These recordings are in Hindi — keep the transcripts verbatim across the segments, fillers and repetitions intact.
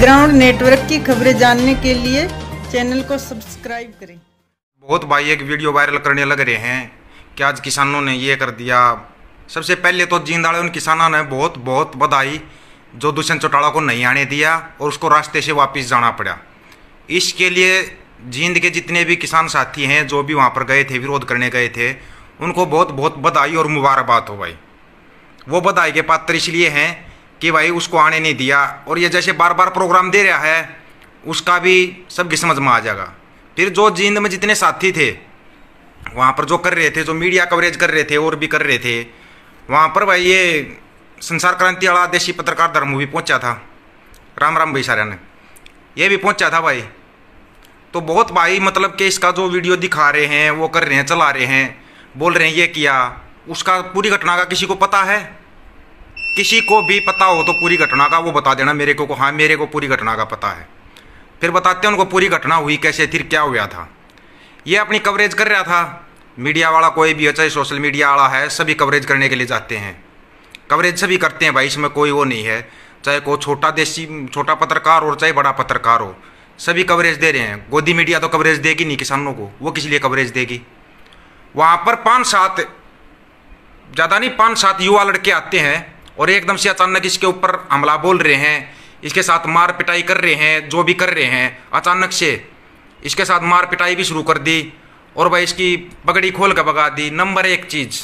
बैकग्राउंड नेटवर्क की खबरें जानने के लिए चैनल को सब्सक्राइब करें। बहुत भाई एक वीडियो वायरल करने लग रहे हैं कि आज किसानों ने ये कर दिया। सबसे पहले तो जींद वाले उन किसानों ने बहुत बहुत बधाई जो दुष्यंत चौटाला को नहीं आने दिया और उसको रास्ते से वापस जाना पड़ा। इसके लिए जींद के जितने भी किसान साथी हैं जो भी वहाँ पर गए थे, विरोध करने गए थे, उनको बहुत बहुत बधाई और मुबारकबाद हो भाई। वो बधाई के पात्र इसलिए हैं कि भाई उसको आने नहीं दिया, और ये जैसे बार बार प्रोग्राम दे रहा है उसका भी सबकी समझ में आ जाएगा। फिर जो जींद में जितने साथी थे वहाँ पर जो कर रहे थे, जो मीडिया कवरेज कर रहे थे और भी कर रहे थे, वहाँ पर भाई ये संसार क्रांति वाला देशी पत्रकार धर्म भी पहुँचा था, राम राम भाई सारे ने ये भी पहुँचा था भाई। तो बहुत भाई मतलब कि इसका जो वीडियो दिखा रहे हैं, वो कर रहे हैं, चला रहे हैं, बोल रहे हैं ये किया, उसका पूरी घटना का किसी को पता है? किसी को भी पता हो तो पूरी घटना का वो बता देना मेरे को, हाँ मेरे को पूरी घटना का पता है। फिर बताते हैं उनको पूरी घटना हुई कैसे थी, क्या हुआ था। ये अपनी कवरेज कर रहा था, मीडिया वाला कोई भी है, चाहे सोशल मीडिया वाला है, सभी कवरेज करने के लिए जाते हैं, कवरेज सभी करते हैं भाई, इसमें कोई वो नहीं है। चाहे कोई छोटा देशी छोटा पत्रकार हो चाहे बड़ा पत्रकार हो, सभी कवरेज दे रहे हैं। गोदी मीडिया तो कवरेज देगी नहीं किसानों को, वो किस लिए कवरेज देगी। वहाँ पर पाँच सात ज़्यादा नहीं पाँच सात युवा लड़के आते हैं और एकदम से अचानक इसके ऊपर हमला बोल रहे हैं, इसके साथ मार पिटाई कर रहे हैं, जो भी कर रहे हैं अचानक से इसके साथ मार पिटाई भी शुरू कर दी और भाई इसकी पगड़ी खोल कर भगा दी। नंबर एक चीज़,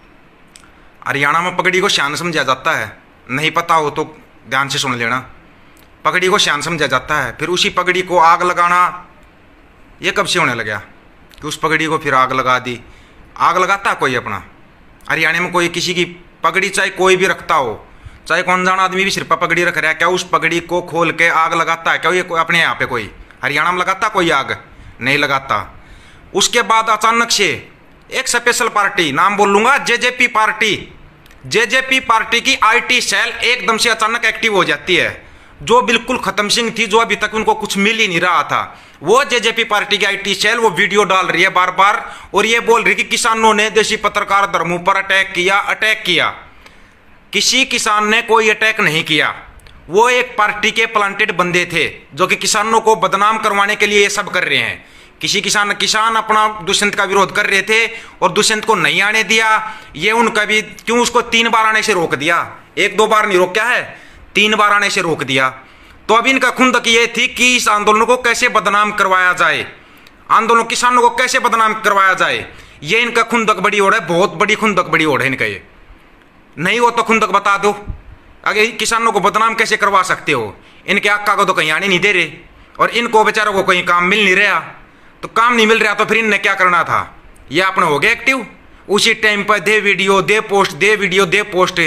हरियाणा में पगड़ी को शान समझा जाता है, नहीं पता हो तो ध्यान से सुन लेना, पगड़ी को शान समझा जाता है। फिर उसी पगड़ी को आग लगाना ये कब से होने लगा कि उस पगड़ी को फिर आग लगा दी। आग लगाता कोई अपना हरियाणा में कोई किसी की पगड़ी चाहे कोई भी रखता हो, चाहे कौन जाना आदमी भी सिर पर पगड़ी रख रहा है, क्या उस पगड़ी को खोल के आग लगाता है? क्या ये कोई अपने यहाँ पे कोई हरियाणा में लगाता कोई आग? नहीं लगाता। उसके बाद अचानक से एक स्पेशल पार्टी, नाम बोल लूंगा, जेजेपी पार्टी, जेजेपी पार्टी की आईटी सेल एकदम से अचानक एक्टिव हो जाती है। जो बिल्कुल खत्म सिंह थी, जो अभी तक उनको कुछ मिल ही नहीं रहा था, वो जेजेपी पार्टी की आईटी सेल वो वीडियो डाल रही है बार बार और ये बोल रही कि किसानों ने देशी पत्रकार धर्मों पर अटैक किया, अटैक किया। किसी किसान ने कोई अटैक नहीं किया, वो एक पार्टी के प्लांटेड बंदे थे जो कि किसानों को बदनाम करवाने के लिए ये सब कर रहे हैं। किसी किसान किसान अपना दुष्यंत का विरोध कर रहे थे और दुष्यंत को नहीं आने दिया। ये उनका भी क्यों उसको तीन बार आने से रोक दिया, एक दो बार नहीं रोका है, तीन बार आने से रोक दिया। तो अब इनका खुंदक ये थी कि इस आंदोलन को कैसे बदनाम करवाया जाए, आंदोलन किसानों को कैसे बदनाम करवाया जाए, ये इनका खुंदक बड़ी ओढ़ है, बहुत बड़ी खुंदक बड़ी ओढ़ है इनका। ये नहीं हो तो खुंदक बता दो, अगर किसानों को बदनाम कैसे करवा सकते हो। इनके आका को तो कहीं आने नहीं दे रहे और इनको बेचारों को कहीं काम मिल नहीं रहा, तो काम नहीं मिल रहा तो फिर इनने क्या करना था, ये अपने हो गए एक्टिव उसी टाइम पर, दे वीडियो दे पोस्ट, दे वीडियो दे पोस्ट।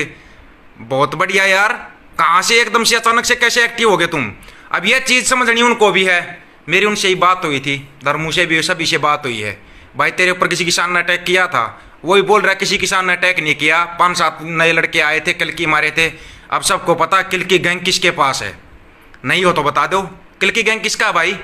बहुत बढ़िया यार, कहाँ से एकदम से अचानक से कैसे एक्टिव हो गए तुम। अब ये चीज़ समझनी उनको भी है। मेरी उनसे ही बात हुई थी, धर्मों से भी सभी से बात हुई है, भाई तेरे ऊपर किसी किसान ने अटैक किया था? वही बोल रहा है किसी किसान ने अटैक नहीं किया, पाँच सात नए लड़के आए थे, किलकी मारे थे। अब सबको पता किलकी गैंग किसके पास है, नहीं हो तो बता दो किलकी गैंग किसका है भाई,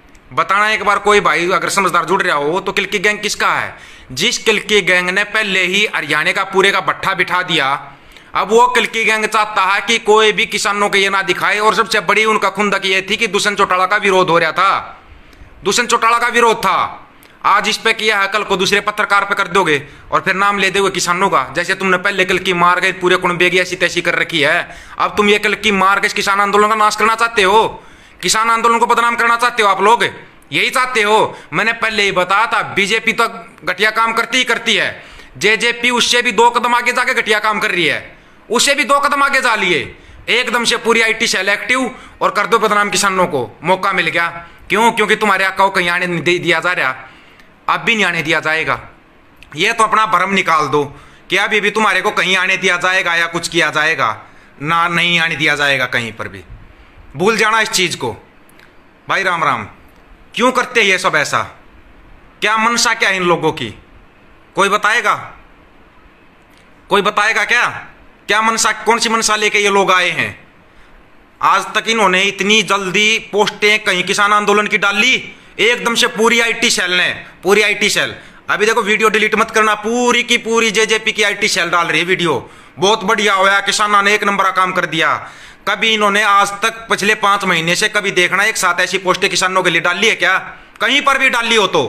बताना एक बार कोई भाई अगर समझदार जुड़ रहा हो तो। किलकी गैंग किसका है? जिस किलकी गैंग ने पहले ही हरियाणा का पूरे का भट्ठा बिठा दिया, अब वो किलकी गैंग चाहता है कि कोई भी किसानों को ये ना दिखाए। और सबसे बड़ी उनका खुंदक ये थी कि दुष्यंत चौटाला का विरोध हो रहा था, दुष्यंत चौटाला का विरोध था। आज इस पे किया है, कल को दूसरे पत्रकार पे कर दोगे और फिर नाम ले दोगे किसानों का। जैसे तुमने पहले किलकी मार गए पूरे कुनबे की ऐसी तैसी कर रखी है, अब तुम ये किलकी मार के इस किसान आंदोलन का नाश करना चाहते हो, किसान आंदोलन को बदनाम करना चाहते हो आप लोग, यही चाहते हो। मैंने पहले ही बताया था, बीजेपी तो घटिया काम करती ही करती है, जेजेपी उससे भी दो कदम आगे जाके घटिया काम कर रही है, उससे भी दो कदम आगे जा लिए। एकदम से पूरी आईटी सेल एक्टिव और कर दो बदनाम किसानों को, मौका मिल गया। क्यों? क्योंकि तुम्हारे आका को कहीं आने नहीं दिया जा रहा, अब भी नहीं आने दिया जाएगा। ये तो अपना भरम निकाल दो कि अभी भी तुम्हारे को कहीं आने दिया जाएगा या कुछ किया जाएगा ना, नहीं आने दिया जाएगा कहीं पर भी, भूल जाना इस चीज को भाई। राम राम। क्यों करते ये सब ऐसा, क्या मनसा क्या इन लोगों की, कोई बताएगा? कोई बताएगा क्या क्या मनसा, कौन सी मनसा लेके ये लोग आए हैं? आज तक इन्होंने इतनी जल्दी पोस्टें कहीं किसान आंदोलन की डाली, एकदम से पूरी आईटी सेल ने, पूरी आईटी सेल। अभी देखो वीडियो डिलीट मत करना, पूरी की पूरी जेजेपी की आईटी सेल डाल रही है वीडियो। बहुत बढ़िया होया, किसानों ने एक नंबर का काम कर दिया। कभी इन्होंने आज तक पिछले पांच महीने से कभी देखना एक साथ ऐसी पोस्टें किसानों के लिए डाली है क्या? कहीं पर भी डाली हो तो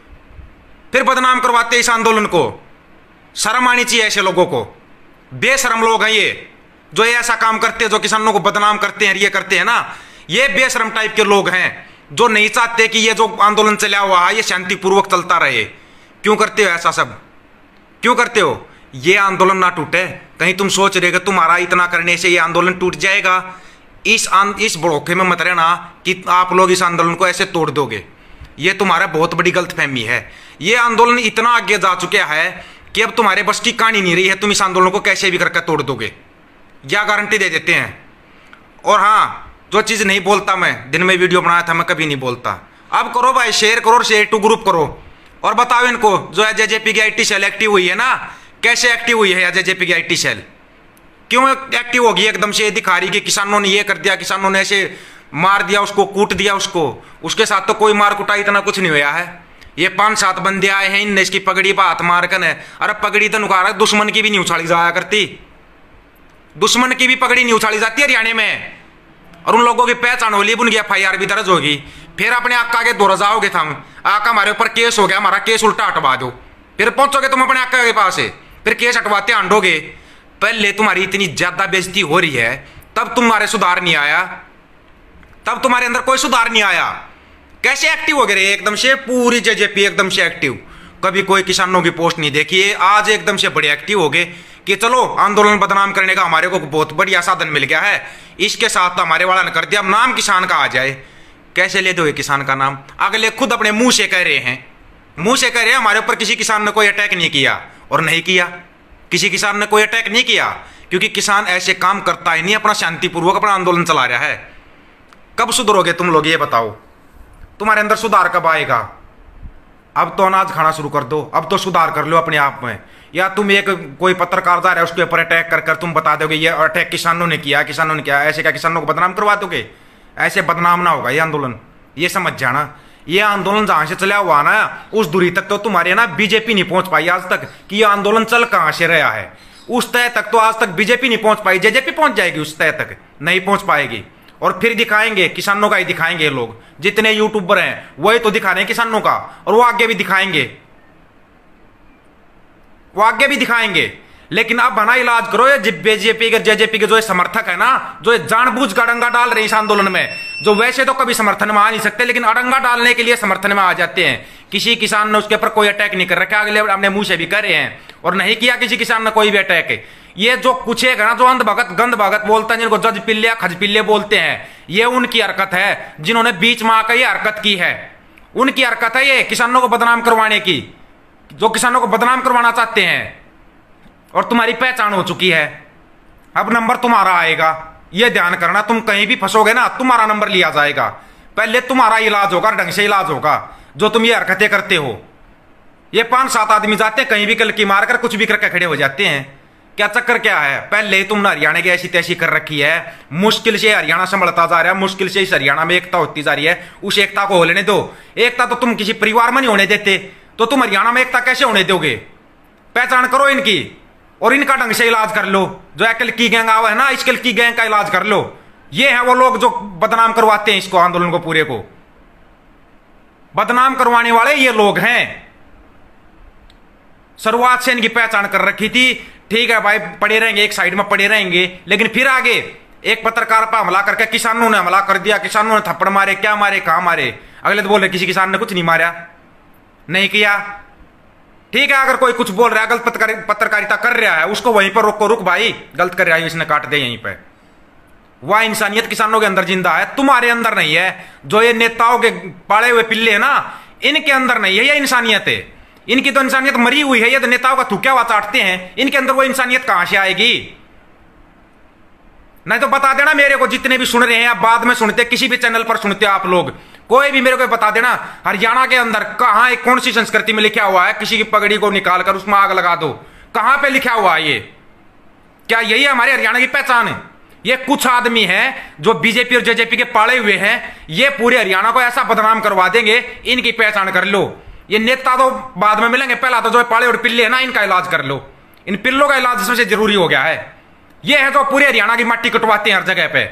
फिर बदनाम करवाते इस आंदोलन को। शर्म आनी चाहिए ऐसे लोगों को। बेशरम लोग हैं ये, जो ये ऐसा काम करते हैं, जो किसानों को बदनाम करते हैं, ये करते हैं ना, ये बेशरम टाइप के लोग हैं जो नहीं चाहते कि ये जो आंदोलन चला हुआ है ये शांतिपूर्वक चलता रहे। क्यों करते हो ऐसा सब? क्यों करते हो? ये आंदोलन ना टूटे। कहीं तुम सोच रहे कि तुम्हारा इतना करने से ये आंदोलन टूट जाएगा? इस आन, इस भड़ोखे में मत रहना कि आप लोग इस आंदोलन को ऐसे तोड़ दोगे। ये तुम्हारा बहुत बड़ी गलतफहमी है। ये आंदोलन इतना आगे जा चुका है कि अब तुम्हारे बस की कहानी नहीं रही है, तुम इस आंदोलन को कैसे भी करके तोड़ दोगे, यह गारंटी दे देते हैं। और हाँ, जो चीज़ नहीं बोलता मैं, दिन में वीडियो बनाया था, मैं कभी नहीं बोलता। अब करो भाई, शेयर करो, शेयर टू ग्रुप करो और बताओ इनको जो है जेजेपी की आईटी सेल एक्टिव हुई है ना, कैसे एक्टिव हुई है जेजेपी की आईटी सेल? क्यों एक्टिव होगी एकदम से? दिखा रही कि किसानों ने ये कर दिया, किसानों ने ऐसे मार दिया उसको, कूट दिया उसको। उसके साथ तो कोई मार कुटाई इतना कुछ नहीं हुआ है। ये पांच सात बंदे आए हैं, इनने इसकी पगड़ी पर हाथ मार कर, अरे पगड़ी तो नुका रहा, दुश्मन की भी नहीं उछाली जाया करती, दुश्मन की भी पगड़ी नहीं उछाली जाती हरियाणा में। और उन लोगों की पहचान होली, उनकी एफ आई आर भी दर्ज होगी। फिर अपने आका के दौरा जाओगे तुम, आका हमारे ऊपर केस हो गया, हमारा केस उल्टा हटवा दो, फिर पहुंचोगे तुम अपने आका के पास से, फिर केस हटवाते आंडोगे। पहले तुम्हारी इतनी ज्यादा बेइज्जती हो रही है, तब तुम्हारे सुधार नहीं आया, तब तुम्हारे अंदर कोई सुधार नहीं आया। कैसे एक्टिव हो गए रे एकदम से? पूरी जेजेपी एकदम से एक्टिव। कभी कोई किसानों की पोस्ट नहीं देखी है, आज एकदम से बड़े एक्टिव हो गए कि चलो आंदोलन बदनाम करने का हमारे को बहुत बढ़िया साधन मिल गया है, इसके साथ तो हमारे वाला ने कर दिया, अब नाम किसान का आ जाए। कैसे ले दोगे किसान का नाम? अगले खुद अपने मुंह से कह रहे हैं, मुंह से कह रहे हैं हमारे ऊपर किसी किसान ने कोई अटैक नहीं किया। और नहीं किया, किसी किसान ने कोई अटैक नहीं किया, क्योंकि किसान ऐसे काम करता ही नहीं, अपना शांतिपूर्वक अपना आंदोलन चला रहा है। कब सुधरोगे तुम लोग ये बताओ? तुम्हारे अंदर सुधार कब आएगा? अब तो अनाज खाना शुरू कर दो, अब तो सुधार कर लो अपने आप में। या तुम एक कोई पत्रकार जा रहा है उसके ऊपर अटैक कर कर तुम बता दोगे ये अटैक किसानों ने किया, किसानों ने किया, ऐसे क्या किसानों को बदनाम करवा दोगे? ऐसे बदनाम ना होगा ये आंदोलन, ये समझ जाना। ये आंदोलन जहां से चला हुआ ना, उस दूरी तक तो तुम्हारे ना बीजेपी नहीं पहुंच पाई आज तक कि ये आंदोलन चल कहां से रहा है। उस तय तक तो आज तक बीजेपी नहीं पहुंच पाई, जेजेपी पहुंच जाएगी, उस तय तक नहीं पहुंच पाएगी। और फिर दिखाएंगे किसानों का ही दिखाएंगे ये लोग, जितने यूट्यूबर हैं वही तो दिखा रहे हैं किसानों का, और वो आगे भी दिखाएंगे, वो आगे भी दिखाएंगे। लेकिन अब बना इलाज करो ये बीजेपी के जेजेपी के जो समर्थक है ना, जो जानबूझ का अड़ंगा डाल रहे हैं इस आंदोलन में, जो वैसे तो कभी समर्थन में आ नहीं सकते, लेकिन अड़ंगा डालने के लिए समर्थन में आ जाते हैं। किसी किसान ने उसके ऊपर कोई अटैक नहीं कर रखा, अगले अपने मुंह से भी कर रहे हैं, और नहीं किया किसी किसान ने कोई भी अटैक। ये जो कुछ है ना, जो अंध भगत गंद भगत बोलते हैं, जिनको जज पिल्ले खज पिल्ले बोलते हैं, ये उनकी हरकत है, जिन्होंने बीच में आकर ये हरकत की है, उनकी हरकत है ये किसानों को बदनाम करवाने की, जो किसानों को बदनाम करवाना चाहते हैं। और तुम्हारी पहचान हो चुकी है, अब नंबर तुम्हारा आएगा, ये ध्यान करना। तुम कहीं भी फंसोगे ना, तुम्हारा नंबर लिया जाएगा, पहले तुम्हारा इलाज होगा, ढंग से इलाज होगा। जो तुम ये हरकतें करते हो, ये पांच सात आदमी जाते हैं कहीं भी कलकी मारकर कुछ भी करके खड़े हो जाते हैं। क्या चक्कर क्या है? पहले ही तुमने हरियाणा की ऐसी तैसी कर रखी है, मुश्किल से हरियाणा संभलता जा रहा है, मुश्किल से इस हरियाणा में एकता होती जा रही है। उस एकता को होने दो। एकता तो तुम किसी परिवार में नहीं होने देते, तो तुम हरियाणा में एकता कैसे होने दोगे? पहचान करो इनकी और इनका ढंग से इलाज कर लो। जो एकल की गैंग आवा है ना, इस कल की गैंग का इलाज कर लो। ये है वो लोग जो बदनाम करवाते हैं इसको, आंदोलन को पूरे को बदनाम करवाने वाले ये लोग हैं। शुरुआत से इनकी पहचान कर रखी थी, ठीक है भाई, पड़े रहेंगे एक साइड में पड़े रहेंगे, लेकिन फिर आगे एक पत्रकार पर हमला करके किसानों ने हमला कर दिया, किसानों ने थप्पड़ मारे, क्या मारे, कहां मारे? अगले तो बोले किसी किसान ने कुछ नहीं मारा, नहीं किया। ठीक है, अगर कोई कुछ बोल रहा है, गलत पत्रकारिता कर रहा है, उसको वहीं पर रोको, रुक भाई, गलत कर रहा है, इसने काट दे यहीं पे। वह इंसानियत किसानों के अंदर जिंदा है, तुम्हारे अंदर नहीं है। जो ये नेताओं के पाले हुए पिल्ले है ना, इनके अंदर नहीं है ये इंसानियत है। इनकी तो इंसानियत मरी हुई है, ये तो नेताओं का थूकिया हुआ चाटते हैं, इनके अंदर वो इंसानियत कहां से आएगी? नहीं तो बता देना मेरे को, जितने भी सुन रहे हैं, आप बाद में सुनते, किसी भी चैनल पर सुनते आप लोग, कोई भी मेरे को बता देना हरियाणा के अंदर कहां, कौन सी संस्कृति में लिखा हुआ है किसी की पगड़ी को निकालकर उसमें आग लगा दो? कहां पे लिखा हुआ है ये? क्या यही हमारे हरियाणा की पहचान है? ये कुछ आदमी हैं जो बीजेपी और जेजेपी के पाले हुए हैं, ये पूरे हरियाणा को ऐसा बदनाम करवा देंगे, इनकी पहचान कर लो। ये नेता तो बाद में मिलेंगे, पहला तो जो पाले और पिल्ले है ना, इनका इलाज कर लो। इन पिल्लों का इलाज सबसे जरूरी हो गया है। ये है जो पूरे हरियाणा की मट्टी कटवाते हैं हर जगह पे।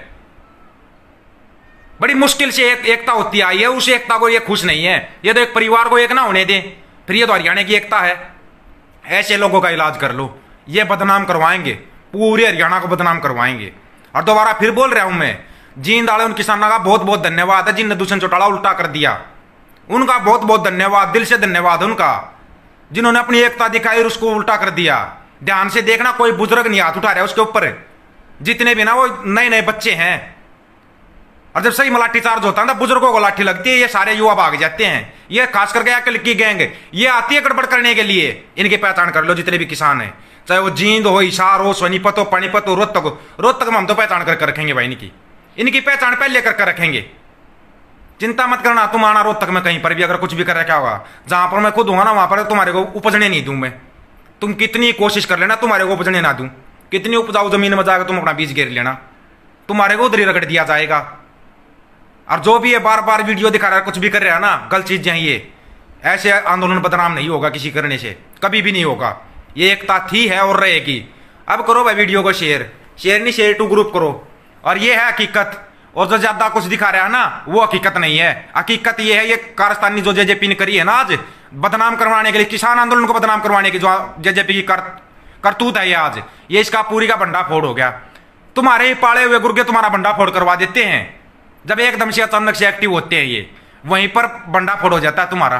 बड़ी मुश्किल से एक एकता होती आई है, उस एकता को ये खुश नहीं है। ये तो एक परिवार को एक ना होने दें, फिर ये तो हरियाणा की एकता है। ऐसे लोगों का इलाज कर लो, ये बदनाम करवाएंगे, पूरे हरियाणा को बदनाम करवाएंगे। और दोबारा फिर बोल रहा हूं मैं, जींद वाले उन किसानों का बहुत बहुत धन्यवाद है जिनने दुष्यंत चौटाला उल्टा कर दिया। उनका बहुत बहुत धन्यवाद, दिल से धन्यवाद उनका, जिन्होंने अपनी एकता दिखाई और उसको उल्टा कर दिया। ध्यान से देखना, कोई बुजुर्ग नहीं हाथ उठा रहा है उसके ऊपर। जितने भी ना वो नए नए बच्चे हैं, और जब सही में लाठी चार्ज होता है ना बुजुर्गों को लाठी लगती है, ये सारे युवा भाग जाते हैं। ये खास करके अकल की गैंग ये आती है गड़बड़ करने के लिए। इनकी पहचान कर लो जितने भी किसान हैं, चाहे वो जींद हो, हिसार हो, सोनीपत हो, पानीपत हो, रोहतक हो। रोहतक में हम तो पहचान करके रखेंगे भाई, इनकी इनकी पहचान पहले करके रखेंगे। चिंता मत करना, तुम आना रोहतक में कहीं पर भी अगर कुछ भी कर रखा होगा, जहां पर मैं खुद हूँ ना वहां पर तुम्हारे को उपजने नहीं दूं मैं। तुम कितनी कोशिश कर लेना, तुम्हारे को उपजने ना दूं। कितनी उपजाऊ जमीन में जाकर तुम अपना बीज गिर लेना, तुम्हारे को उधर ही रगड़ दिया जाएगा। और जो भी ये बार बार वीडियो दिखा रहा है, कुछ भी कर रहा है ना, गलत चीजें ये, ऐसे आंदोलन बदनाम नहीं होगा किसी करने से, कभी भी नहीं होगा। ये एकता थी, है और रहेगी। अब करो भाई वीडियो को शेयर, शेयर नहीं शेयर टू ग्रुप करो। और ये है हकीकत, और जो ज्यादा कुछ दिखा रहा है ना वो हकीकत नहीं है। हकीकत ये है, ये कारस्तानी जो जेजेपी ने करी है ना आज बदनाम करवाने के लिए, किसान आंदोलन को बदनाम करवाने की जो जेजेपी की कर, करतूत है ये आज, ये इसका पूरी का भंडाफोड़ हो गया। तुम्हारे ही पाले हुए गुर्गे तुम्हारा भंडाफोड़ करवा देते हैं। जब एकदम से अचानक से एक्टिव होते हैं ये, वहीं पर भंडाफोड़ हो जाता है तुम्हारा।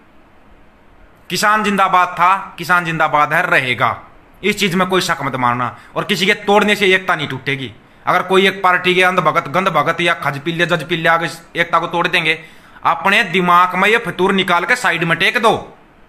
किसान जिंदाबाद था, किसान जिंदाबाद है, रहेगा। इस चीज में कोई शक मत मारना। और किसी के तोड़ने से एकता नहीं टूटेगी। अगर कोई एक पार्टी के अंध भगत, गंध भगत या खज पिल्ले, जज पिल्ले आगे एकता को तोड़ देंगे, अपने दिमाग में ये फितूर निकाल के साइड में टेक दो,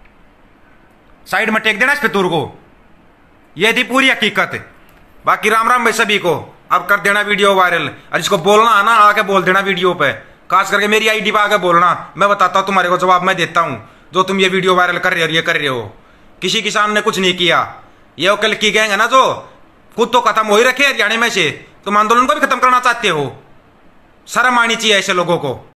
साइड में टेक देना इस फितूर को। ये थी पूरी हकीकत। बाकी राम राम भाई सभी को। अब कर देना वीडियो वायरल, और इसको बोलना है ना आके बोल देना वीडियो पे, खास करके मेरी आईडी पे आके बोलना। मैं बताता हूं तुम्हारे को, जवाब मैं देता हूं। जो तुम ये वीडियो वायरल कर रहे हो, ये कर रहे हो, किसी किसान ने कुछ नहीं किया। ये कल की गैंग है ना जो खुद तो खत्म हो ही रखे हरियाणा में से, तुम आंदोलन को भी खत्म करना चाहते हो। शर्म आनी चाहिए ऐसे लोगों को।